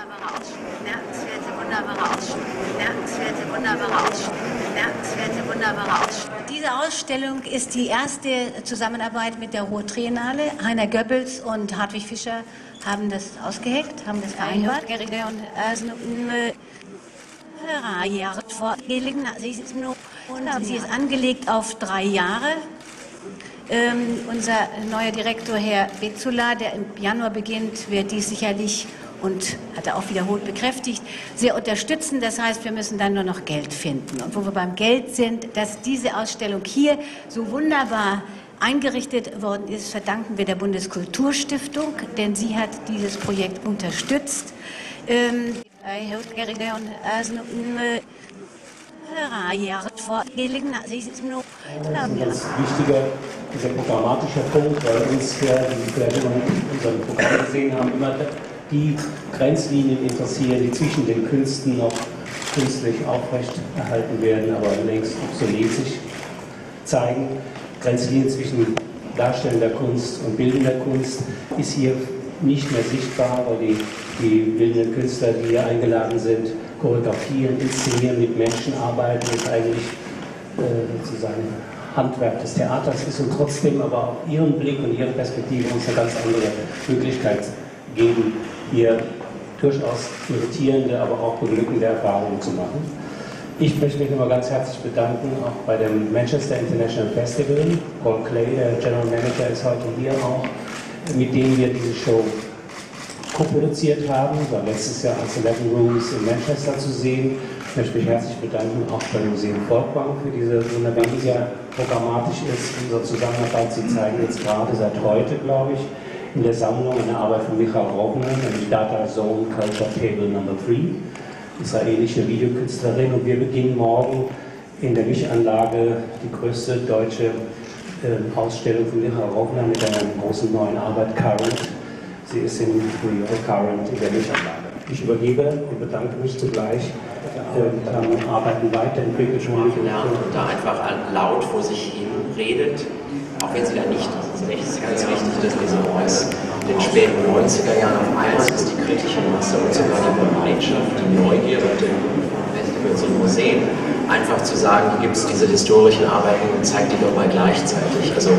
Diese Ausstellung ist die erste Zusammenarbeit mit der Ruhr Triennale. Heiner Goebbels und Hartwig Fischer haben das ausgeheckt, haben das vereinbart. Und sie ist angelegt auf 3 Jahre. Unser neuer Direktor, Herr Betzula, der im Januar beginnt, wird dies sicherlich, und hat er auch wiederholt bekräftigt, sehr unterstützen. Das heißt, wir müssen dann nur noch Geld finden. Und wo wir beim Geld sind, dass diese Ausstellung hier so wunderbar eingerichtet worden ist, verdanken wir der Bundeskulturstiftung, denn sie hat dieses Projekt unterstützt. Ein ganz wichtiger, dieser programmatische Punkt, weil uns ja, wie vielleicht immer in unserem Programm gesehen haben, immer die Grenzlinien interessieren, die zwischen den Künsten noch künstlich aufrechterhalten werden, aber längst obsolet sich zeigen. Grenzlinien zwischen darstellender Kunst und bildender Kunst ist hier nicht mehr sichtbar, weil die bildenden Künstler, die hier eingeladen sind, choreografieren, inszenieren, mit Menschen arbeiten, das eigentlich sozusagen Handwerk des Theaters ist und trotzdem aber auch ihren Blick und ihre Perspektive uns eine ganz andere Möglichkeit geben, hier durchaus irritierende, aber auch beglückende Erfahrungen zu machen. Ich möchte mich nochmal ganz herzlich bedanken, auch bei dem Manchester International Festival. Paul Clay, der General Manager, ist heute hier auch, mit dem wir diese Show co-produziert haben. War letztes Jahr als 11 Rooms in Manchester zu sehen. Ich möchte mich herzlich bedanken, auch beim Museum Volkwang für diese wunderbare, die sehr programmatisch ist, unsere Zusammenarbeit. Sie zeigen jetzt gerade seit heute, glaube ich, in der Sammlung eine Arbeit von Michael Rogner, nämlich Data Zone Culture Table Number 3, israelische Videokünstlerin. Und wir beginnen morgen in der Mischanlage die größte deutsche Ausstellung von Michael Rogner mit einer großen neuen Arbeit, Current. Sie ist in New York Current in der Mischanlage. Ich übergebe und bedanke mich zugleich. Arbeiten weiterentwickelt schon lernen und da einfach laut vor sich hin redet, auch wenn sie da nicht, das ist echt ganz wichtig, dass diese Voice in den späten 90er Jahren auf einmal ist die kritische Masse und sogar die Bereitschaft, die Neugier und den Festivals und Museen, einfach zu sagen, hier gibt es diese historischen Arbeiten und zeigt die doch mal gleichzeitig. Also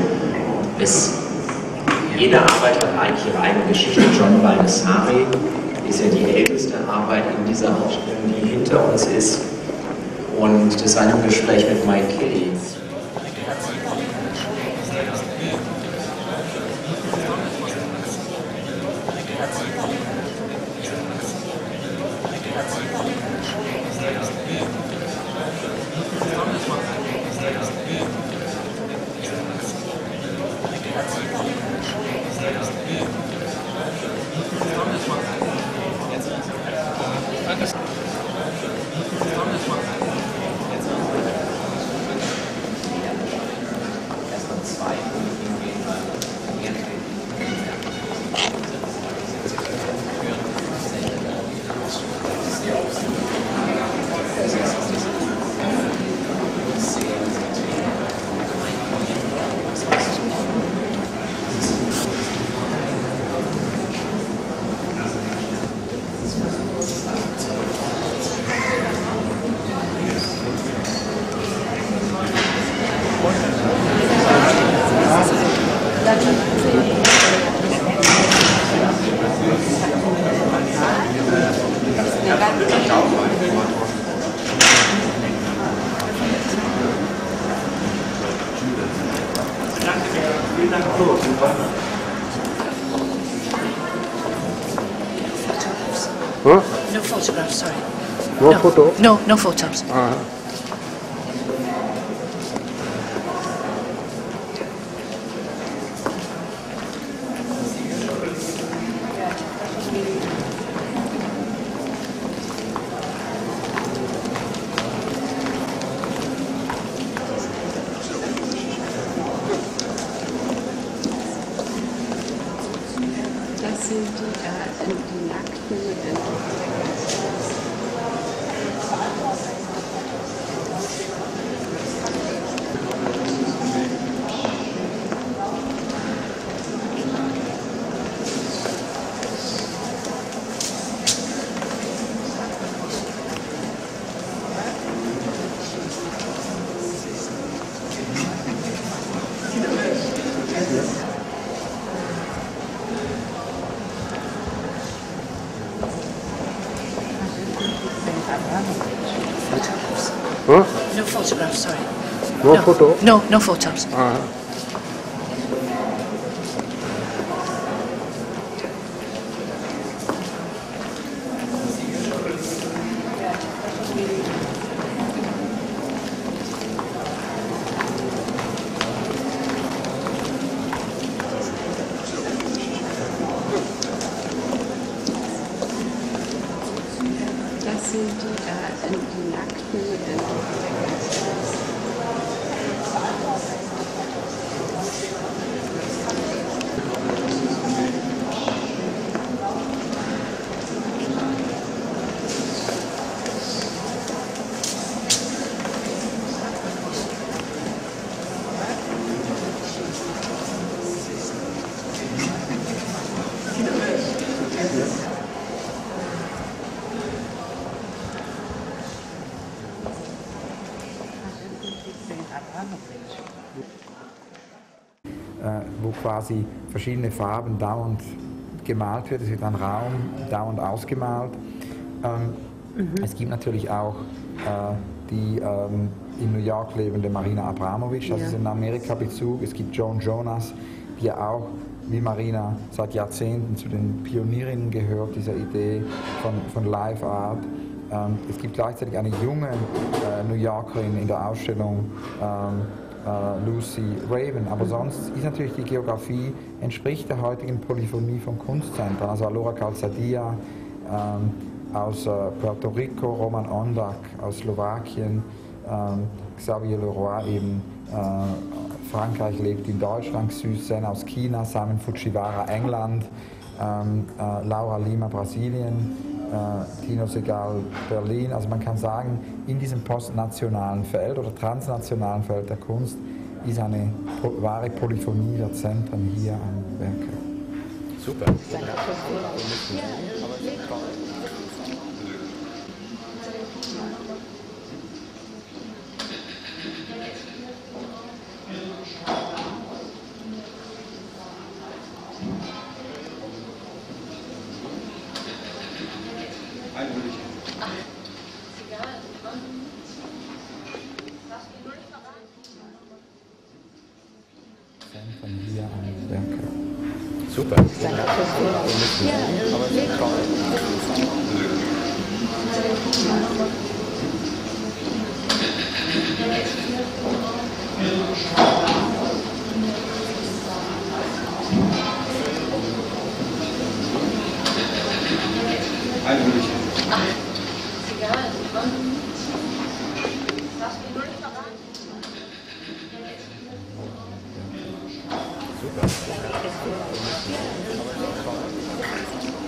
jede Arbeit hat eigentlich ihre eigene Geschichte. John Baldessari ist ja die älteste Arbeit in dieser Ausstellung, die hinter uns ist. Und das war ein Gespräch mit Mike Kelly. Huh? No photographs, sorry. No photo? No, no photos. Das sind die nackten Photographs. Huh? No photographs, sorry. No photo? No photos. Das sind die Nackten. Wo quasi verschiedene Farben dauernd gemalt wird. Es wird ein Raum dauernd ausgemalt. Es gibt natürlich auch die in New York lebende Marina Abramovic, das ist in Amerika Bezug. Es gibt Joan Jonas, die ja auch wie Marina seit Jahrzehnten zu den Pionierinnen gehört, dieser Idee von Live Art. Es gibt gleichzeitig eine junge New Yorkerin in der Ausstellung, Lucy Raven, aber sonst ist natürlich die Geografie, entspricht der heutigen Polyphonie von Kunstzentren, also Alora Calzadilla aus Puerto Rico, Roman Ondak aus Slowakien, Xavier Leroy eben Frankreich, lebt in Deutschland, Susan aus China, Simon Fujiwara England, Laura Lima Brasilien, Tino Segal Berlin. Also man kann sagen, in diesem postnationalen Feld oder transnationalen Feld der Kunst ist eine wahre Polyphonie der Zentren hier am Werke. Super. Zentren hier am Werke. Super. Super.